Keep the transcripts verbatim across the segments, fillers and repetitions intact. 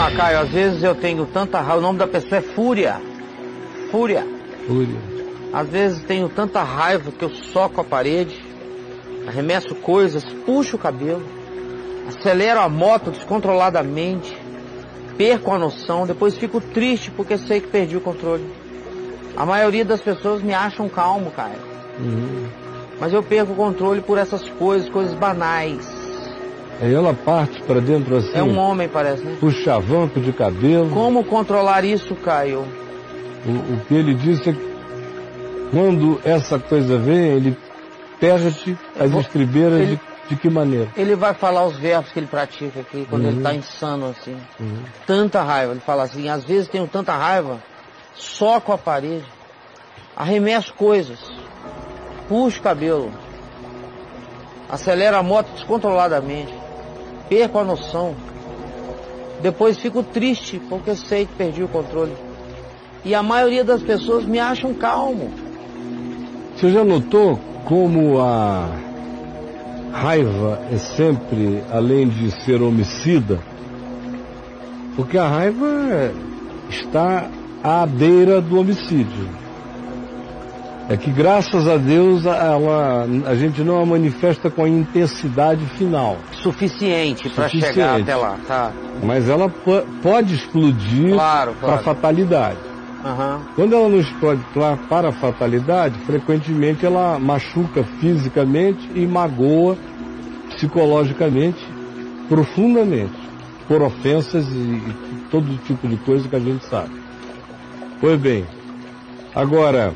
lá, Caio, às vezes eu tenho tanta raiva, o nome da pessoa é Fúria. Fúria. Fúria. Às vezes tenho tanta raiva que eu soco a parede, arremesso coisas, puxo o cabelo, acelero a moto descontroladamente, perco a noção, depois fico triste porque sei que perdi o controle. A maioria das pessoas me acham calmo, Caio. Uhum. Mas eu perco o controle por essas coisas, coisas banais. Aí ela parte para dentro assim. É um homem, parece, né? Puxa avanco de cabelo. Como controlar isso, Caio? O, o que ele disse é que quando essa coisa vem, ele perde as vou... estribeiras ele... de, de que maneira? Ele vai falar os verbos que ele pratica aqui, quando uhum. ele está insano assim. Uhum. Tanta raiva, ele fala assim, às vezes tenho tanta raiva, soco a parede, arremesso coisas, puxo o cabelo, acelero a moto descontroladamente, perco a noção, depois fico triste porque sei que perdi o controle. E a maioria das pessoas me acham calmo. Você já notou como a raiva é sempre, além de ser homicida, porque a raiva está à beira do homicídio. É que graças a Deus ela, a gente não a manifesta com a intensidade final. Suficiente para chegar até lá, tá? Mas ela pode explodir claro, claro. para a fatalidade. Uhum. Quando ela não explode para a fatalidade, frequentemente ela machuca fisicamente e magoa psicologicamente profundamente, por ofensas e, e todo tipo de coisa que a gente sabe. Pois bem, agora,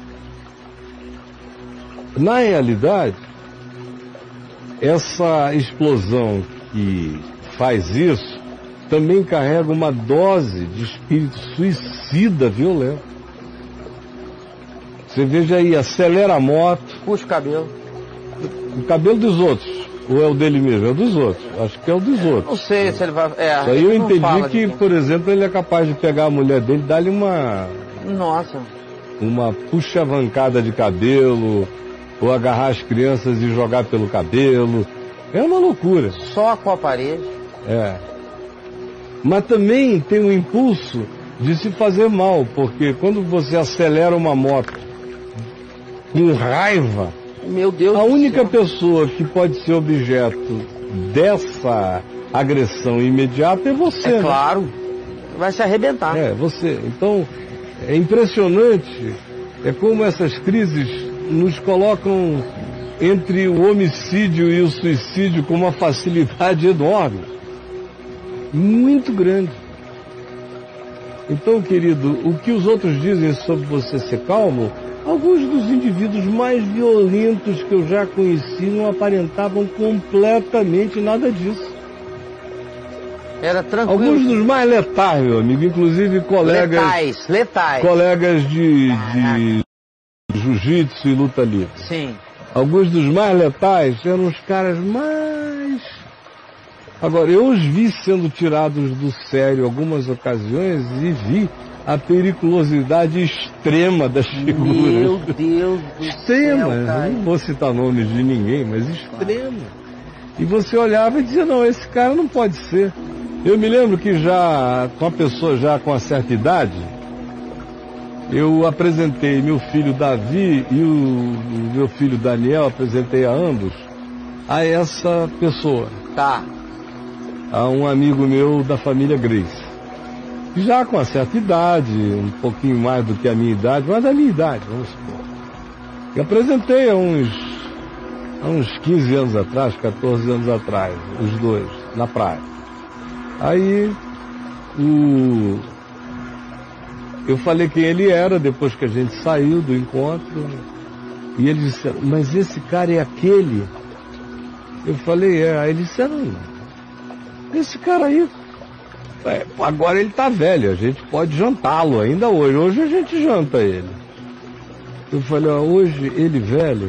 na realidade, essa explosão que faz isso também carrega uma dose de espírito suicida violento. Você veja aí, acelera a moto. Puxa o cabelo. O cabelo dos outros. Ou é o dele mesmo? É o dos outros. Acho que é o dos outros. Não sei se ele vai... É, Isso aí eu entendi que, de... por exemplo, ele é capaz de pegar a mulher dele e dar-lhe uma... Nossa. Uma puxa-vancada de cabelo, ou agarrar as crianças e jogar pelo cabelo. É uma loucura. Só com a parede. É. Mas também tem um impulso de se fazer mal, porque quando você acelera uma moto com raiva, meu Deus, a única céu. pessoa que pode ser objeto dessa agressão imediata é você. É né? claro, vai se arrebentar. É, você. Então, é impressionante, é como essas crises nos colocam entre o homicídio e o suicídio com uma facilidade enorme. Muito grande. Então, querido, o que os outros dizem sobre você ser calmo, alguns dos indivíduos mais violentos que eu já conheci não aparentavam completamente nada disso. Era tranquilo. Alguns dos mais letais, meu amigo, inclusive colegas... Letais, letais. Colegas de, de jiu-jitsu e luta livre. Sim. Alguns dos mais letais eram os caras mais... Agora, eu os vi sendo tirados do sério algumas ocasiões e vi a periculosidade extrema das figuras. Meu Deus do extrema, céu, cara. Não vou citar nomes de ninguém, mas extrema. E você olhava e dizia, não, esse cara não pode ser. Eu me lembro que já, com a pessoa já com uma certa idade, eu apresentei meu filho Davi e o, o meu filho Daniel, apresentei a ambos, a essa pessoa. Tá. A um amigo meu da família Grace. Já com uma certa idade, um pouquinho mais do que a minha idade, mas da minha idade, vamos supor. Eu apresentei há uns, há uns quinze anos atrás, quatorze anos atrás, os dois, na praia. Aí, o... eu falei quem ele era, depois que a gente saiu do encontro, e eles disseram, mas esse cara é aquele? Eu falei, é. Aí eles disseram, esse cara aí, é, agora ele tá velho, a gente pode jantá-lo ainda hoje. Hoje a gente janta ele. Eu falei, ó, hoje ele velho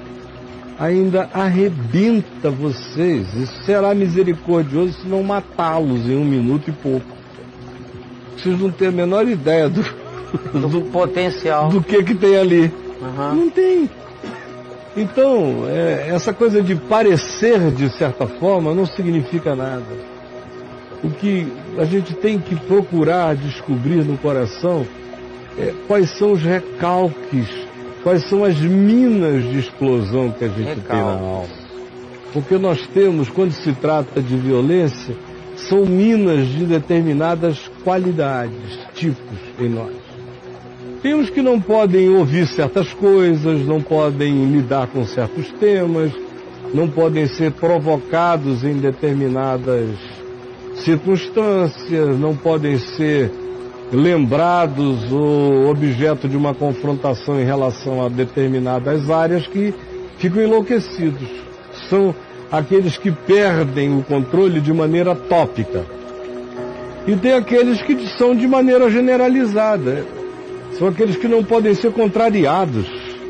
ainda arrebenta vocês. Isso será misericordioso se não matá-los em um minuto e pouco. Vocês não têm a menor ideia do, do, do potencial. Do que que tem ali. Uhum. Não tem. Então, é, essa coisa de parecer de certa forma não significa nada. o que a gente tem que procurar descobrir no coração é quais são os recalques, quais são as minas de explosão que a gente Recalques. tem na alma. Porque nós temos, quando se trata de violência, são minas de determinadas qualidades, tipos em nós. Temos que não podem ouvir certas coisas, não podem lidar com certos temas, não podem ser provocados em determinadas circunstâncias, não podem ser lembrados ou objeto de uma confrontação em relação a determinadas áreas que ficam enlouquecidos. São aqueles que perdem o controle de maneira tópica. E tem aqueles que são de maneira generalizada. São aqueles que não podem ser contrariados.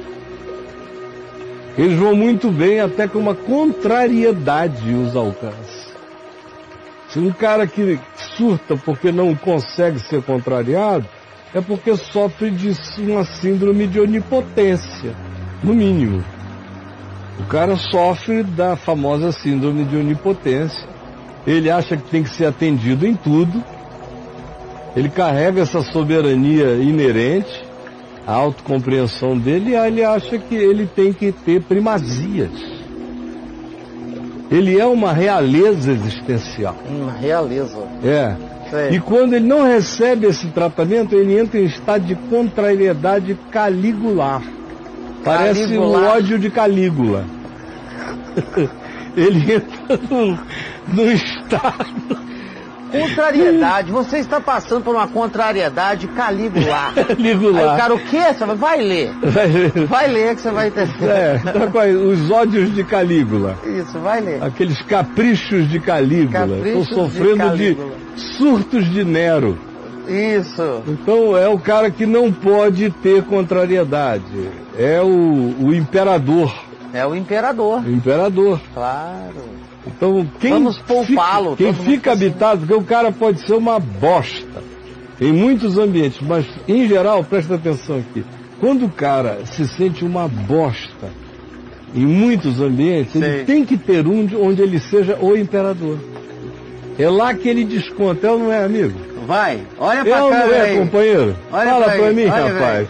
Eles vão muito bem até que uma contrariedade os alcance. Se um cara que surta porque não consegue ser contrariado, é porque sofre de uma síndrome de onipotência, no mínimo. O cara sofre da famosa síndrome de onipotência. Ele acha que tem que ser atendido em tudo. Ele carrega essa soberania inerente, a autocompreensão dele, e ele acha que ele tem que ter primazias. Ele é uma realeza existencial. Uma realeza. É. Sim. E quando ele não recebe esse tratamento, ele entra em estado de contrariedade caligular. Parece o ódio de Calígula. Ele entra num, num estado... Contrariedade. Você está passando por uma contrariedade caligular. Caligular. Aí o cara, o quê? Você vai ler. Vai ler, vai ler que você vai entender. É, tá com os ódios de Calígula. Isso, vai ler. Aqueles caprichos de Calígula. Estou sofrendo de, de surtos de Nero. Isso. Então é o cara que não pode ter contrariedade. É o, o imperador. É o imperador. O imperador. Claro. Então quem Vamos poupá-lo. Quem fica habitado, porque o cara pode ser uma bosta em muitos ambientes, mas em geral, presta atenção aqui, quando o cara se sente uma bosta em muitos ambientes, Sei. ele tem que ter um onde ele seja o imperador. É lá que ele desconta, é ou não é, amigo? Vai, olha pra cá. É ou não é, companheiro? Olha Fala pra, pra mim, olha rapaz.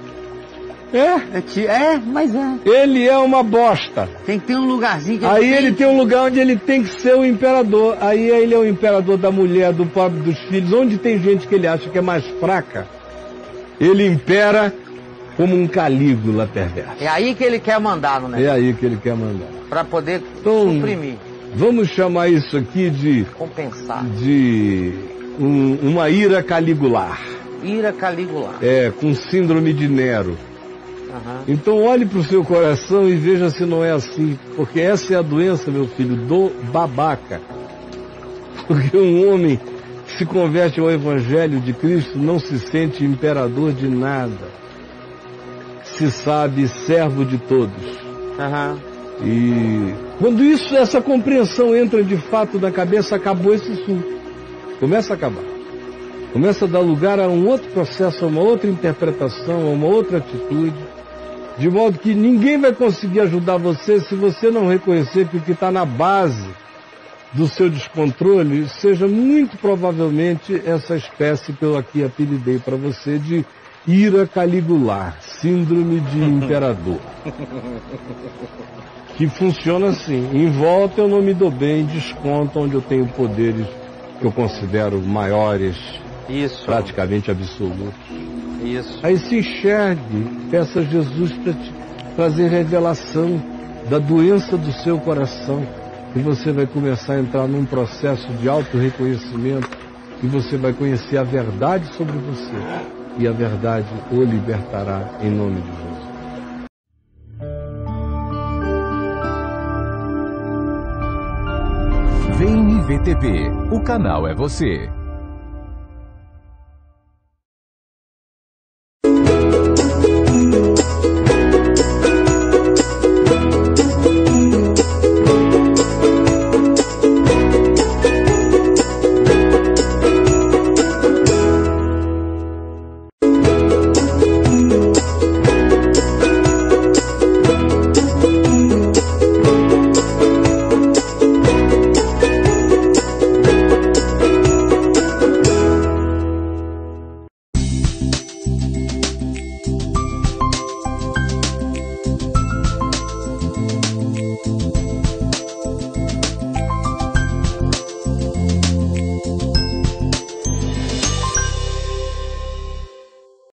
É? É, mas é. Ele é uma bosta. Tem que ter um lugarzinho que ele Aí tem... ele tem um lugar onde ele tem que ser o imperador. Aí ele é o imperador da mulher, do pobre, dos filhos. Onde tem gente que ele acha que é mais fraca, ele impera como um Calígula perverso. É aí que ele quer mandar no negócio. É aí que ele quer mandar. Para poder então, suprimir. Vamos chamar isso aqui de... compensar. De um, uma ira caligular. Ira caligular. É, com síndrome de Nero. Uhum. Então olhe para o seu coração e veja se não é assim. Porque essa é a doença, meu filho, do babaca. Porque um homem que se converte ao Evangelho de Cristo não se sente imperador de nada. Se sabe servo de todos. Uhum. E quando isso, essa compreensão entra de fato na cabeça, acabou esse assunto. Começa a acabar. Começa a dar lugar a um outro processo, a uma outra interpretação, a uma outra atitude. De modo que ninguém vai conseguir ajudar você se você não reconhecer que o que está na base do seu descontrole seja muito provavelmente essa espécie que eu aqui apelidei para você de ira caligular, síndrome de imperador. Que funciona assim: em volta eu não me dou bem, desconto onde eu tenho poderes que eu considero maiores, Isso. praticamente absolutos. Isso. Aí se enxergue, peça a Jesus para te trazer revelação da doença do seu coração, e você vai começar a entrar num processo de auto-reconhecimento, e você vai conhecer a verdade sobre você, e a verdade o libertará em nome de Jesus. Vem I V T V, o canal é você.